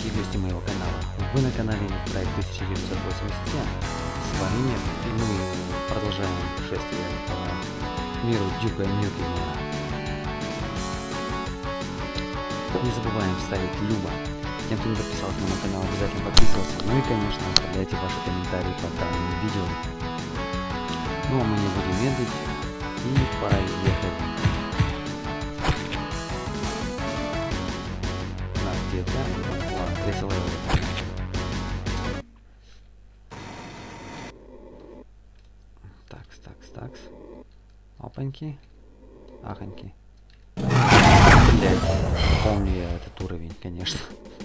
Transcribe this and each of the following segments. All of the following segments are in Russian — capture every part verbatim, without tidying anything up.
дорогие гости моего канала. Вы на канале Проект тысяча девятьсот восемьдесят семь. С вами Мир, и мы продолжаем путешествие по миру Дюка Нюкема. Не забываем ставить Люба. Тем, кто не подписался на мой канал, обязательно подписываться. Ну и, конечно, оставляйте ваши комментарии под данным видео. Ну а мы не будем медлить, и пора ехать. Где-то весело. Такс, такс, такс. Опаньки. Ахоньки. Блять, помню я этот уровень, конечно.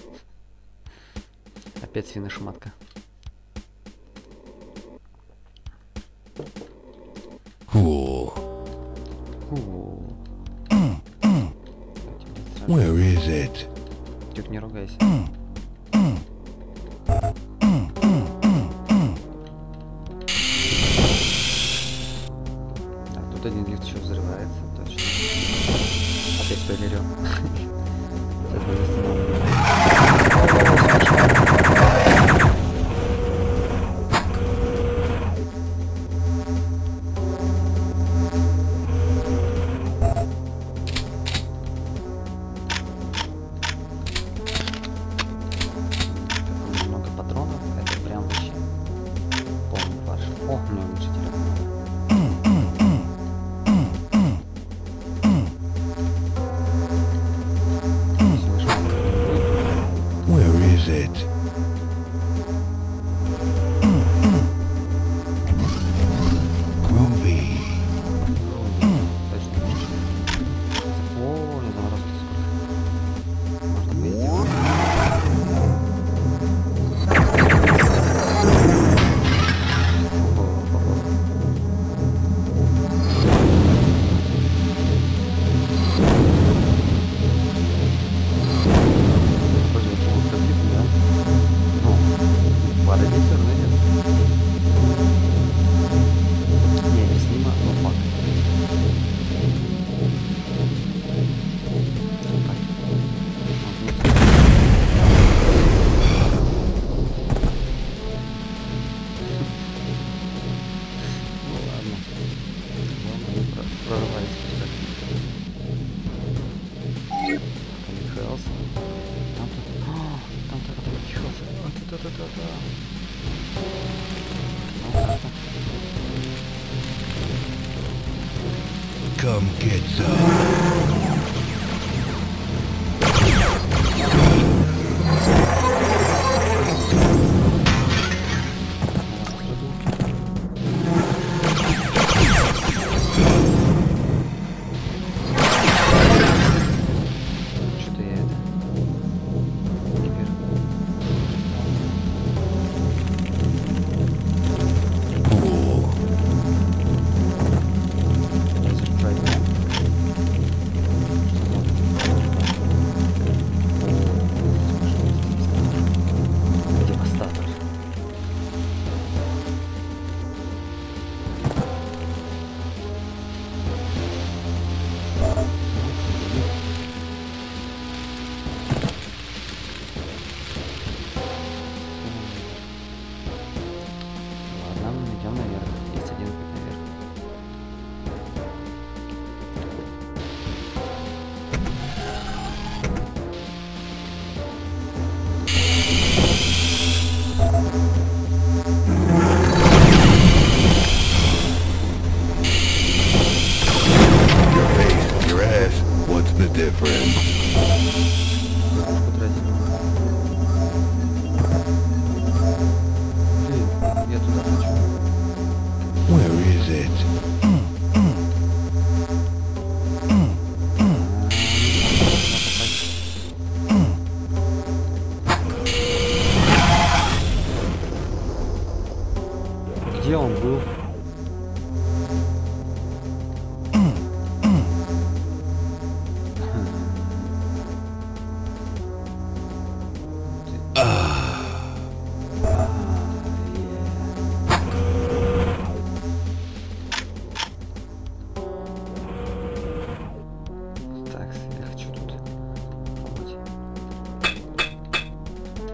Опять свиношматка. Cool. Cool. Where is it? Тюк, не ругайся. Так, тут один лифт еще взрывается, точно. Опять спойлерю. Come get some. Где он был? Так, я хочу тут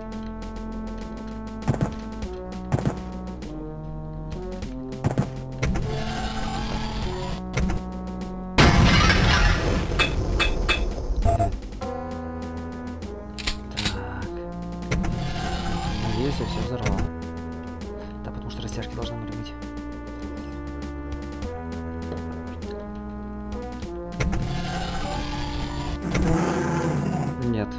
Кажись, я все взорвал. Да, потому что растяжки должны были быть. Нет.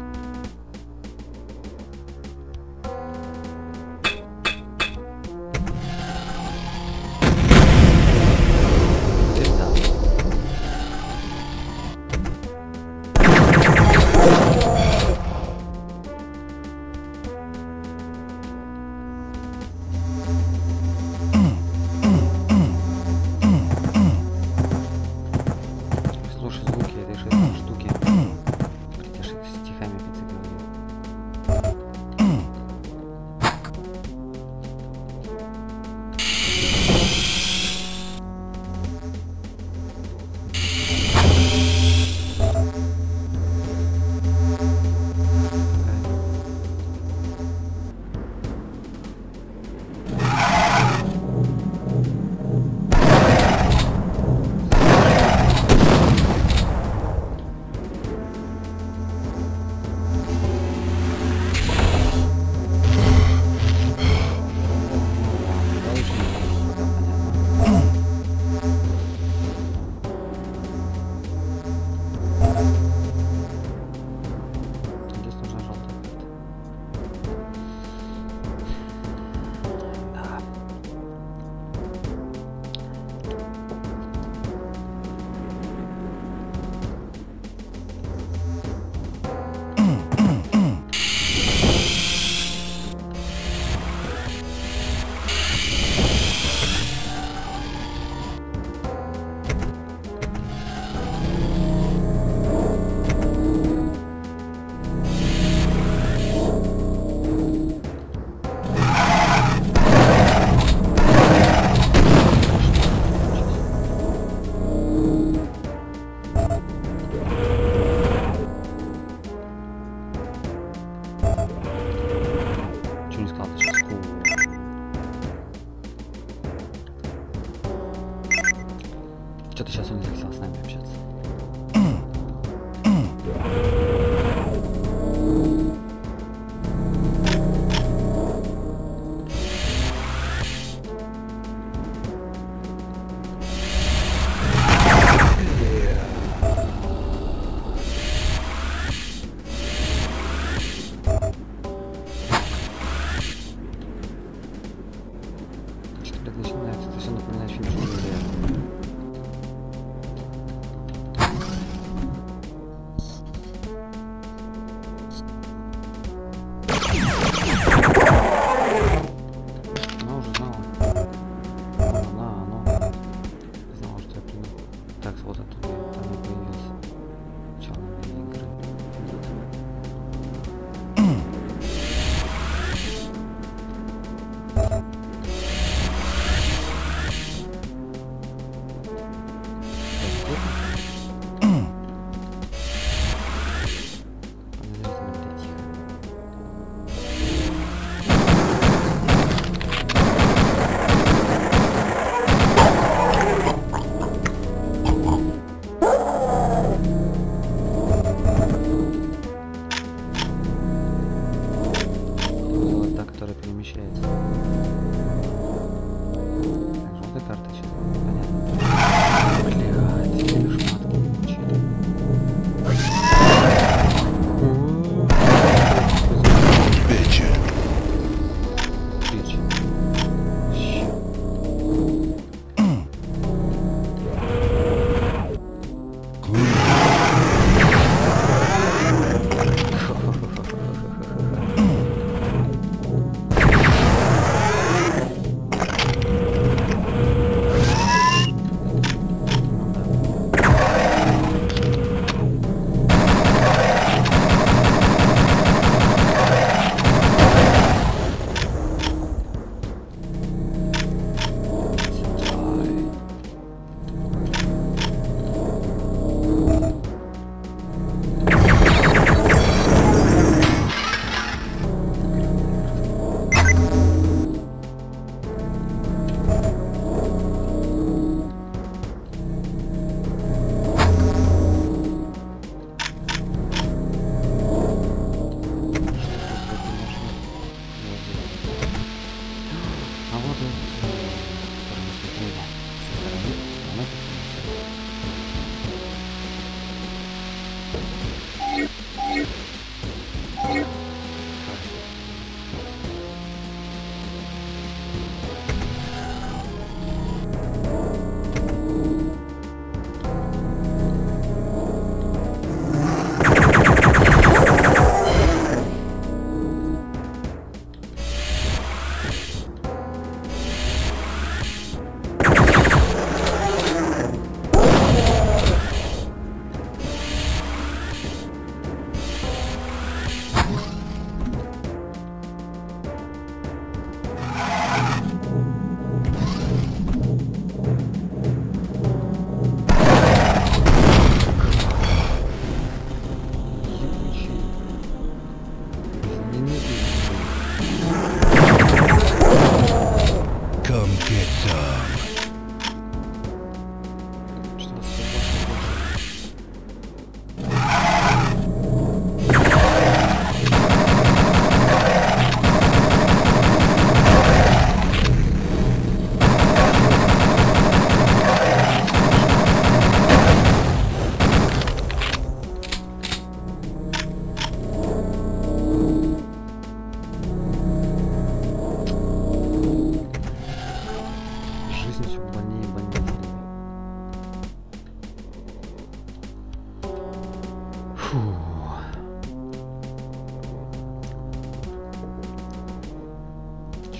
Что-то сейчас он не захотел с нами общаться. Что-то начинается, это все напоминает фильм «Джунгли». Перемещается. Так, желтая карта сейчас. Понятно. Блядь, я вижу матку получили. Бичи. Бичи.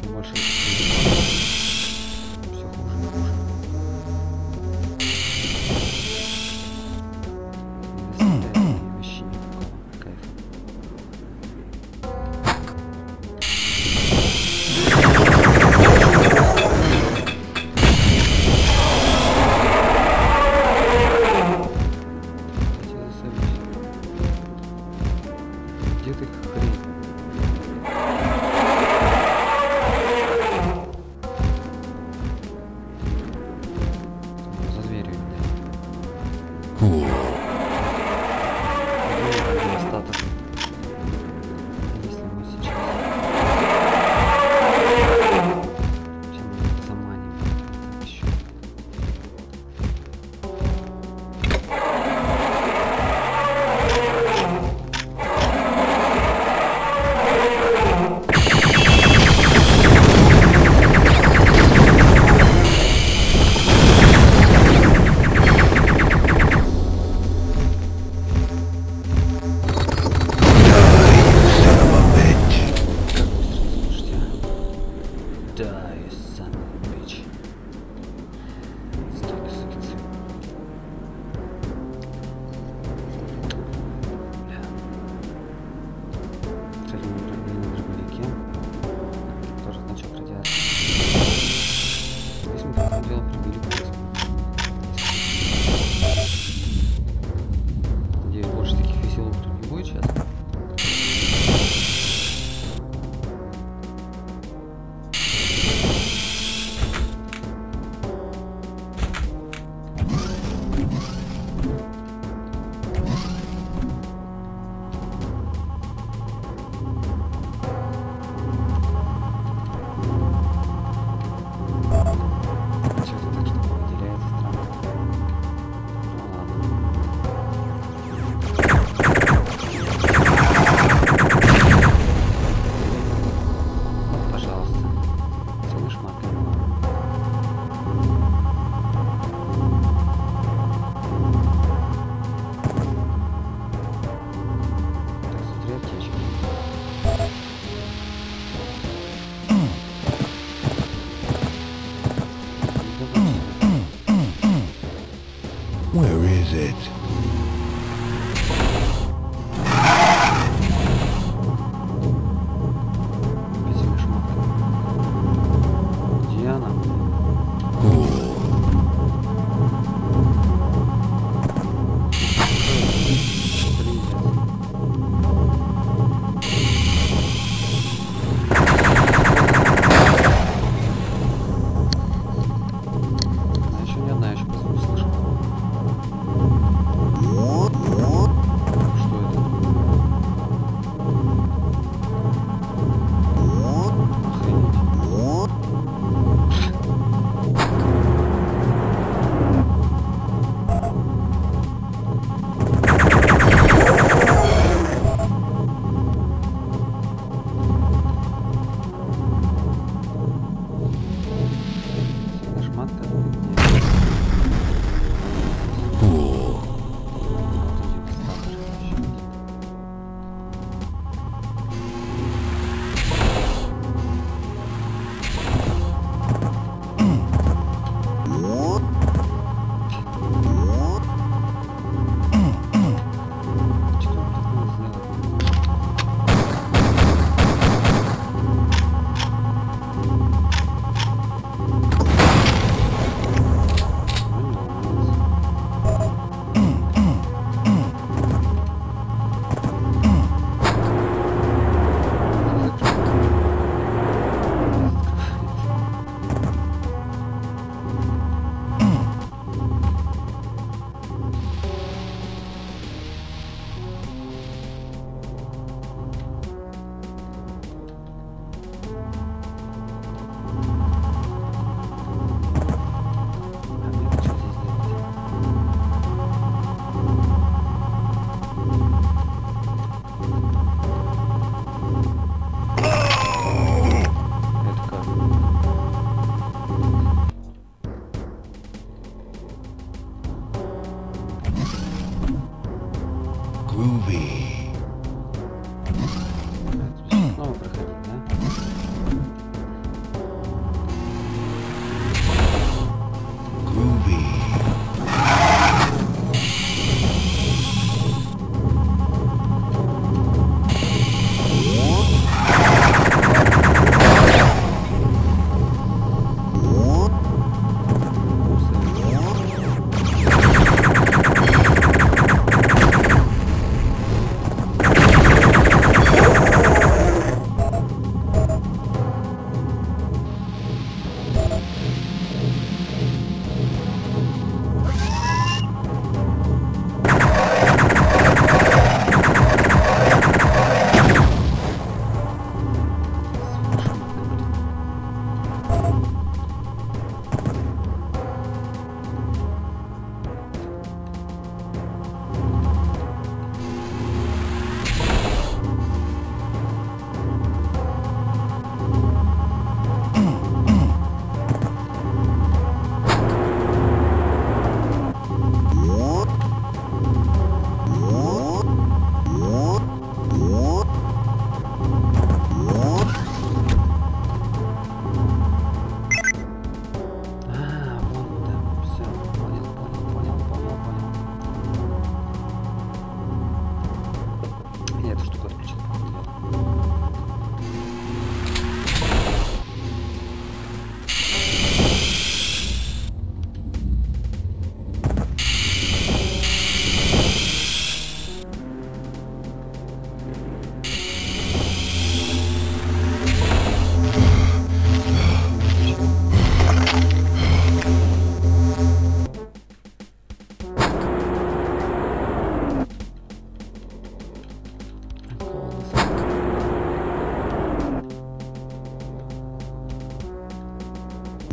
чем больше все хуже и хуже. Не доставляет мне вообще никакого кайфа. Где ты хрень?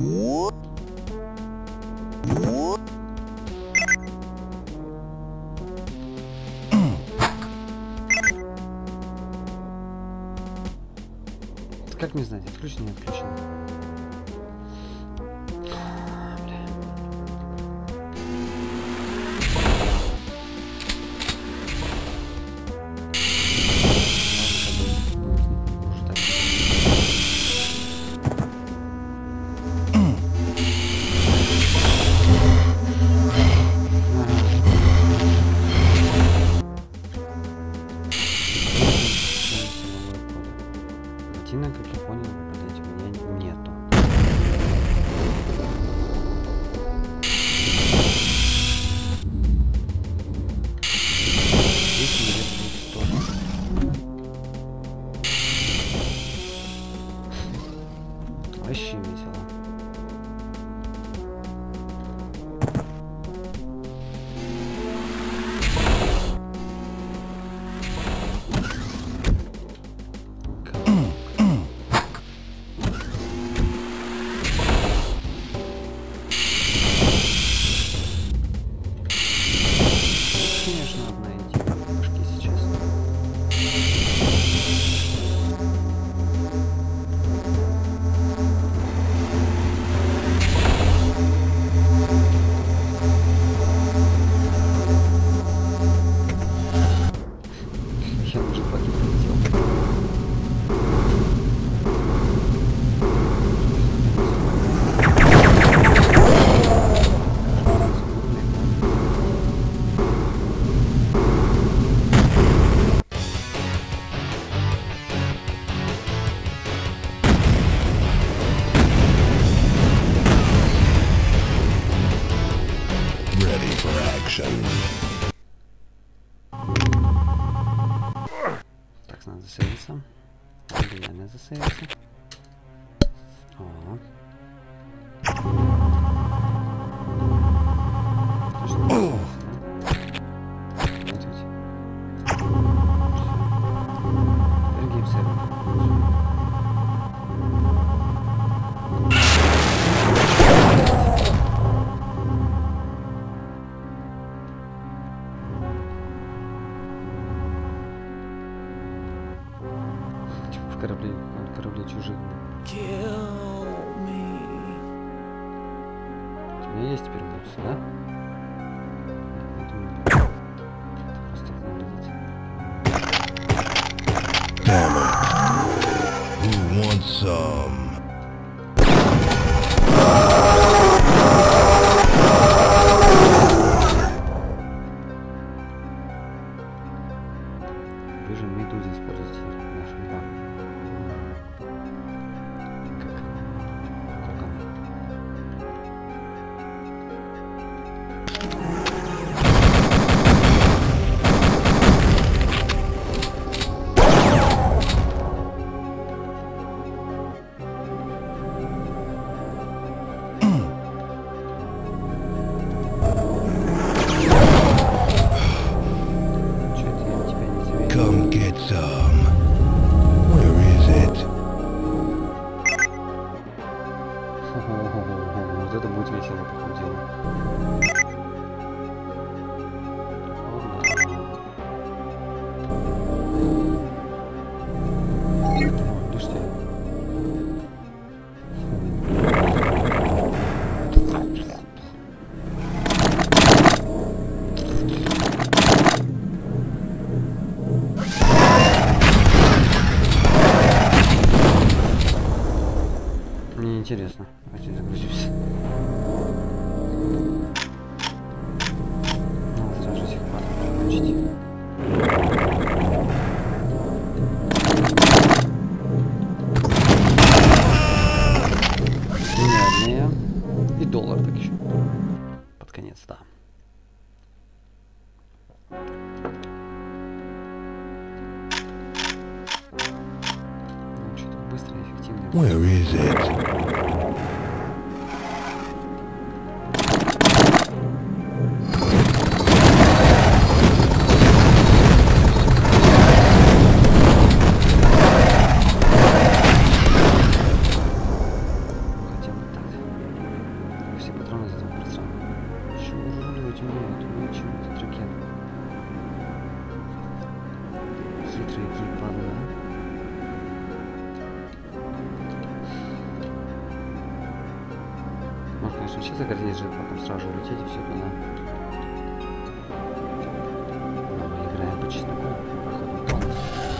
Как мне знать, отключено, не отключено? Ботинок, как я понял, под этим у меня нету. Здесь у меня тоже. Вообще весело. Конечно, одна идея в башке сейчас. Я уже поки полетел. Ready for action. Так, надо засейвиться. Реально засейвиться. О. Точно, да? Вот ведь. Теперь геймсервер. В корабле, в корабле чужих. У тебя есть теперь бутсы, да? Я думаю, это просто выглядит. Damn it. Who wants some? Вы же медузы используете в нашем банке. Как кокон. Come get some. Where is it? Вот это будет весело, походу. Мне интересно. Давайте загрузимся. Надо сразу же их прикончить. Гениальные. И доллар так еще. Под конец, да. Ну, что-то быстро и эффективно. Where is it? Хотя бы так. конечно, сейчас загордить же, потом сразу же улететь и все туда. Но мы играем по чесноку, походу, Томас.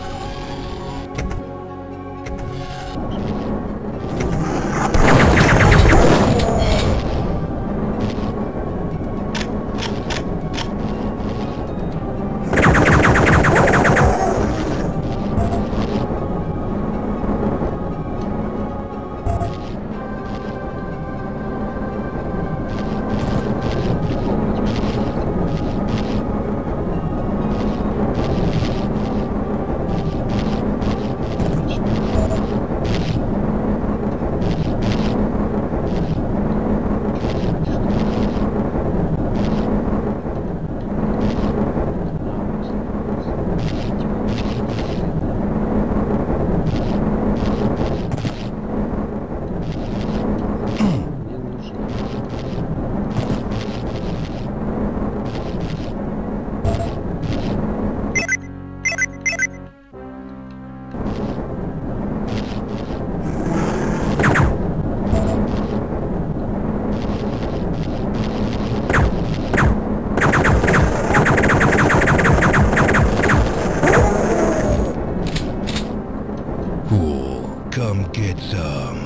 Come get some.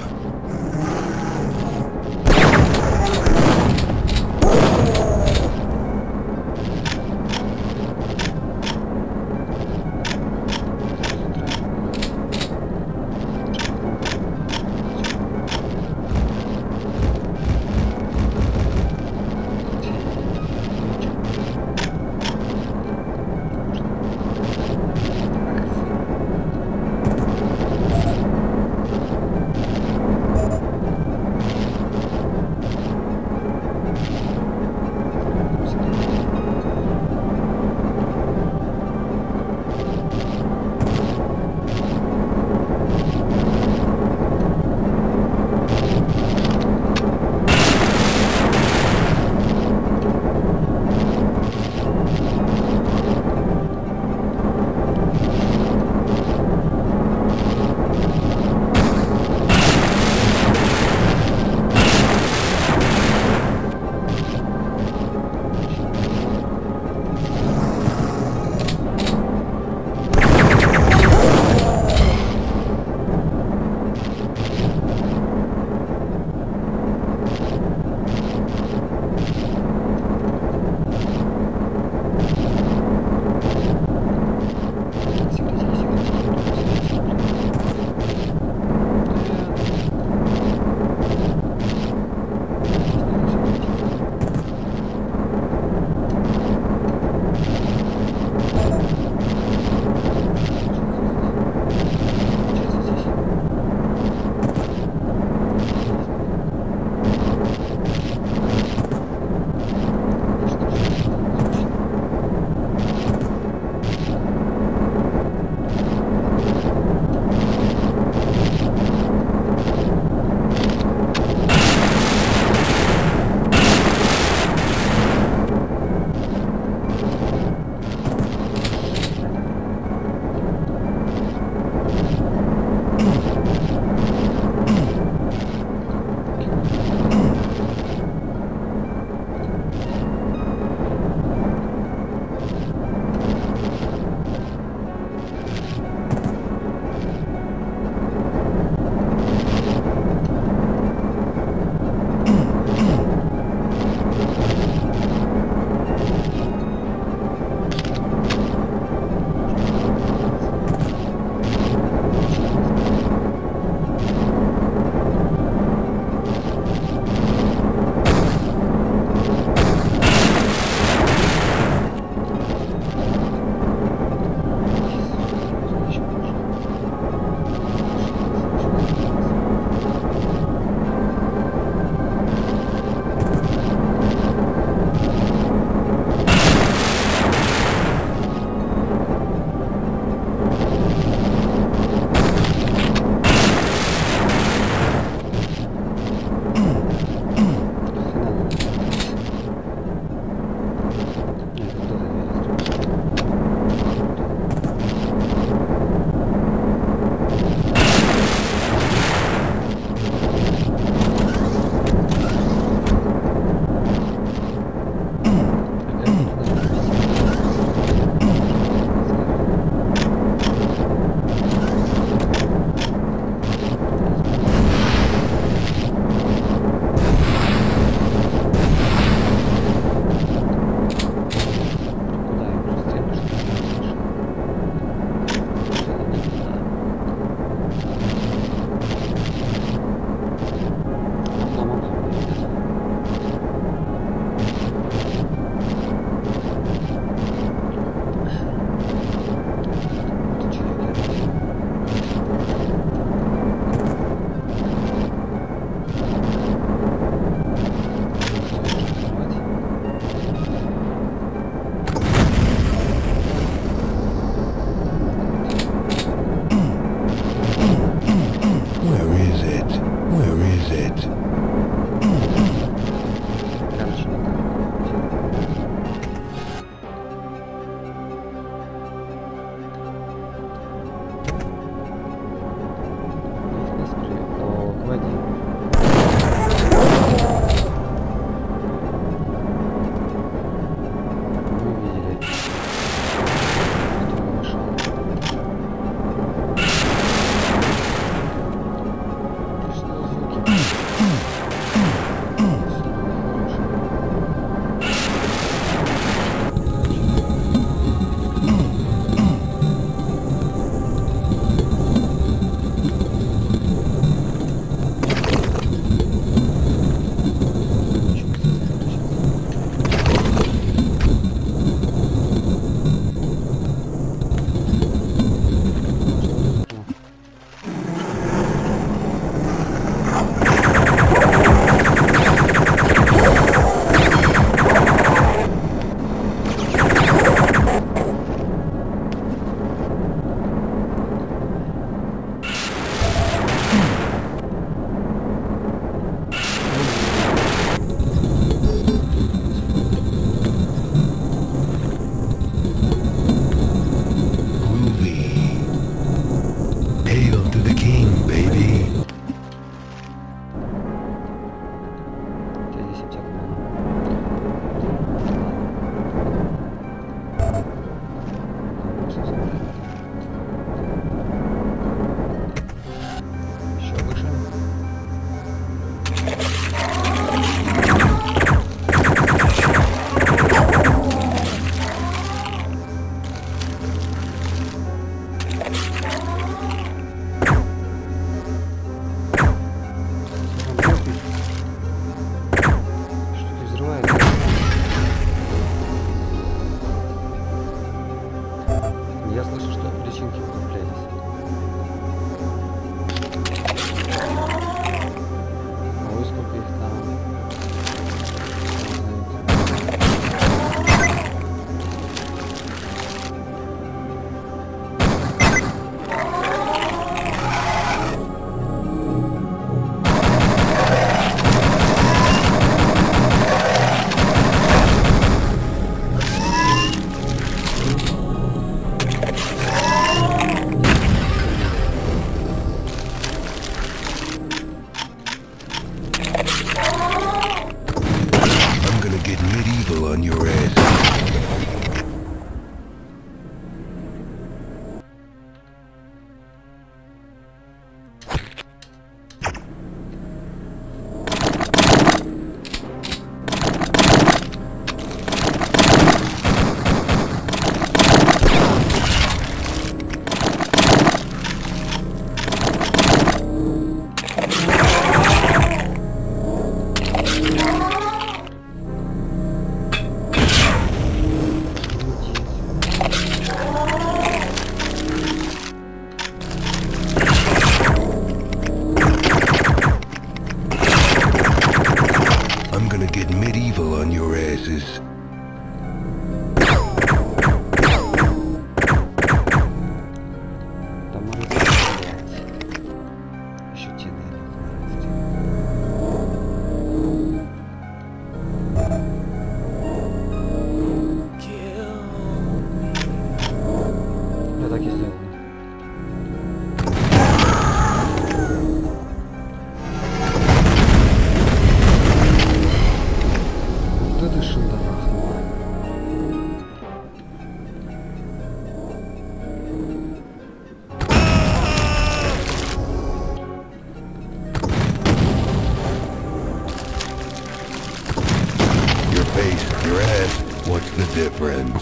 the difference?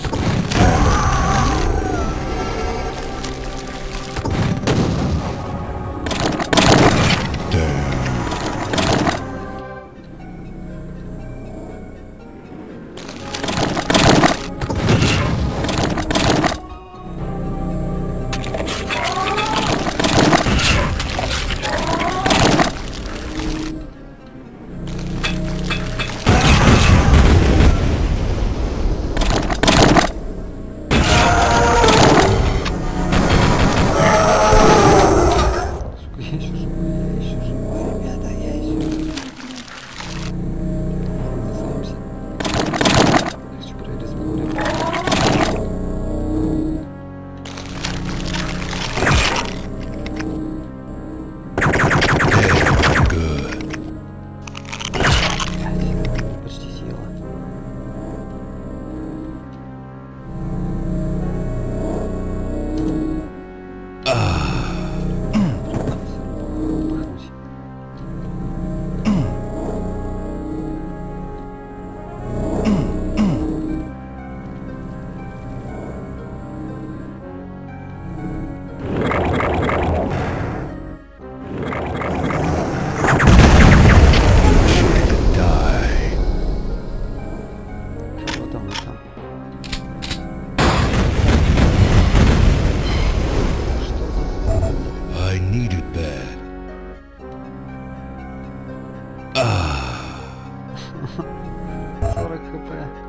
сорок хп.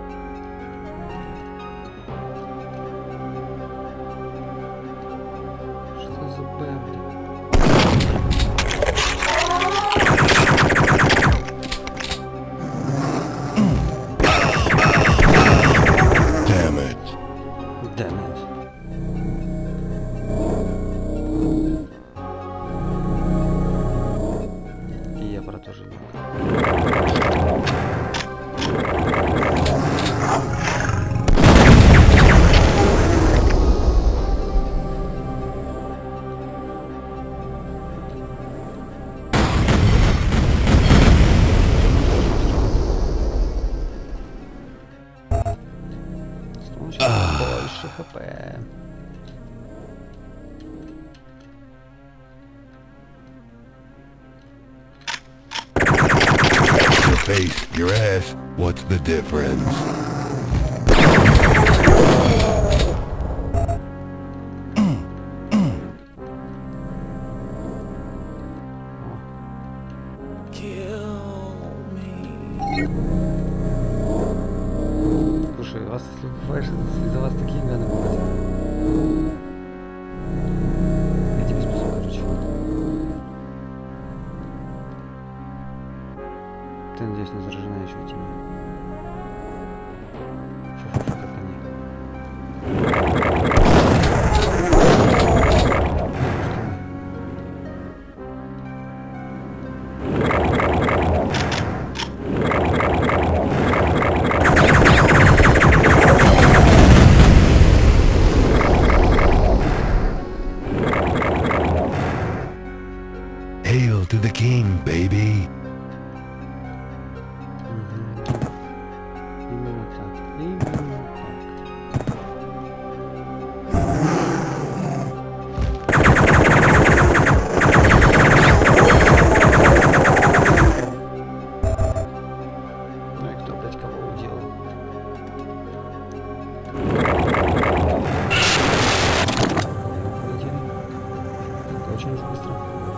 Что за бэбли? Damn it. Damn it. И я про то же не. Больше хп. Your face, your ass, what's the difference? Слушай, у вас, если бываешь, если за вас такие ганы бывают. Я тебе спасу, короче. Ты, надеюсь, не заражена еще в теме. Фу-фу-фу, как они. Hail to the king, baby. Именно так. Именно так. Ну и кто опять кого уделал? Это очень уж быстро.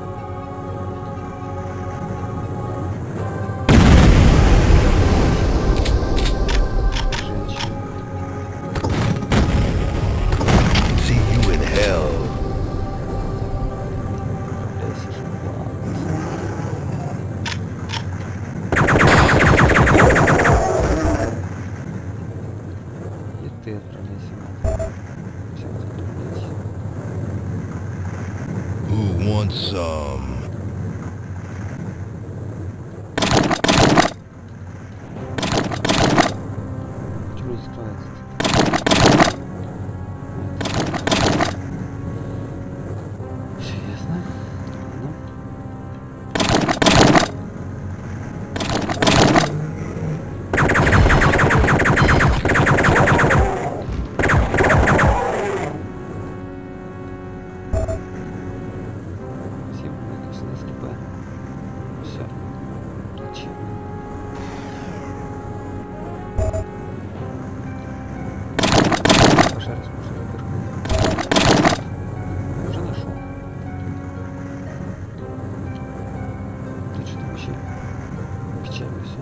Ты отправляйся на всем отправляйся. Who wants some? Почему не скрывается? Все ясно? Ну. вообще печально все.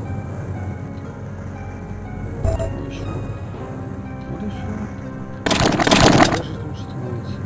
Ну еще. Вот и все. Даже лучше становится.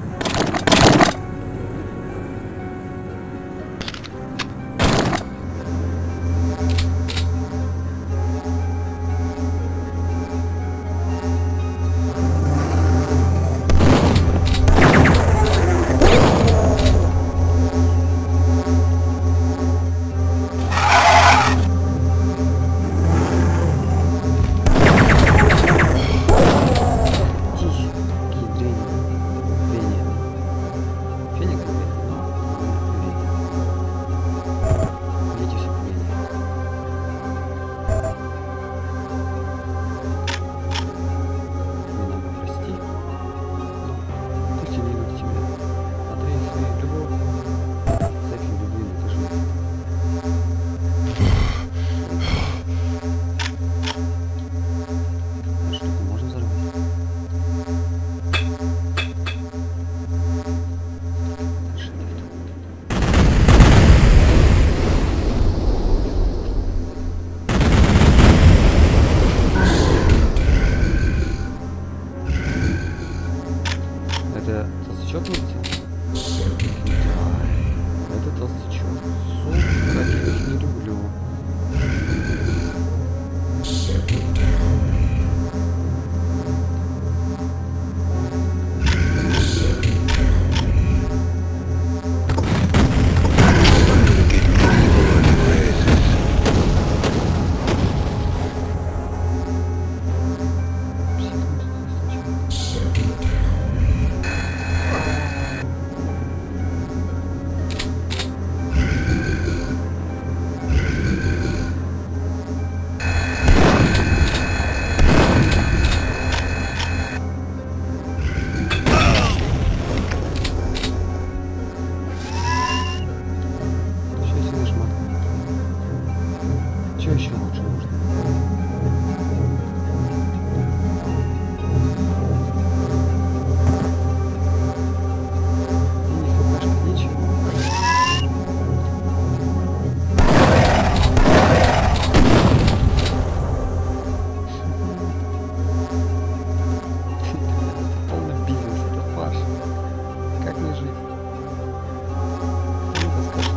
Это толстячок видите? Это толстячок. Сука, как я их не люблю. Что еще лучше можно? И не хпшка, ничего. Полный бизнес, это фарш. Как не жить? Кто это скажет?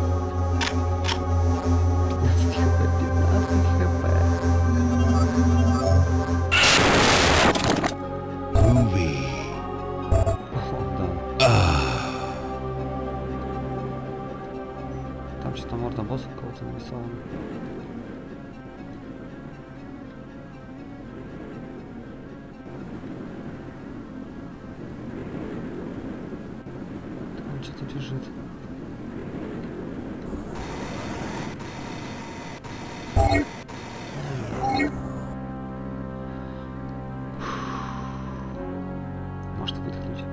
Там что-то морда босса кого-то нарисована. Там что-то бежит. Может выдохнуть.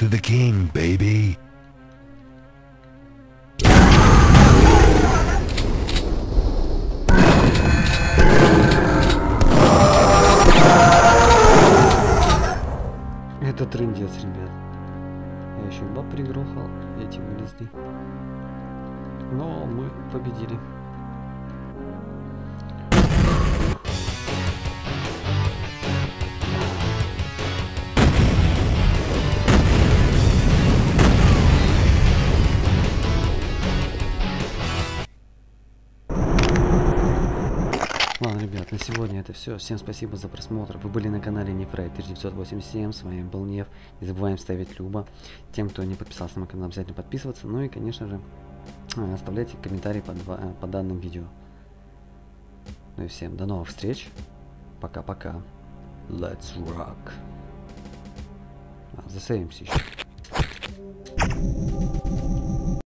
to the king, baby. Это трындец, ребят. Я еще баб пригрохал, эти вылезли. Но мы победили. Ладно, ребят, на сегодня это все. Всем спасибо за просмотр. Вы были на канале Нефрей тысяча девятьсот восемьдесят семь. С вами был Неф. Не забываем ставить Люба. Тем, кто не подписался на мой канал, обязательно подписываться. Ну и, конечно же, оставляйте комментарии под, по данным видео. Ну и всем до новых встреч. Пока-пока. Let's rock. А, засейвимся еще.